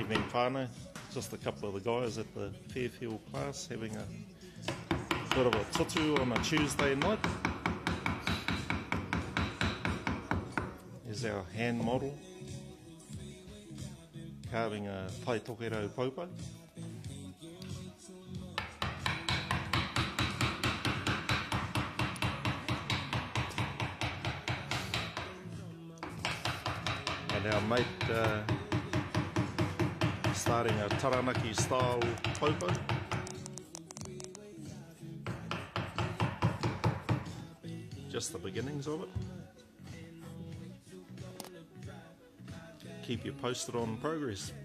Evening whānau, just a couple of the guys at the Fairfield class having a bit of a tutu on a Tuesday night. Here's our hand model, carving a tai tokerau paupau. And our mate starting a taranaki style taupau. Just the beginnings of it. Keep you posted on progress.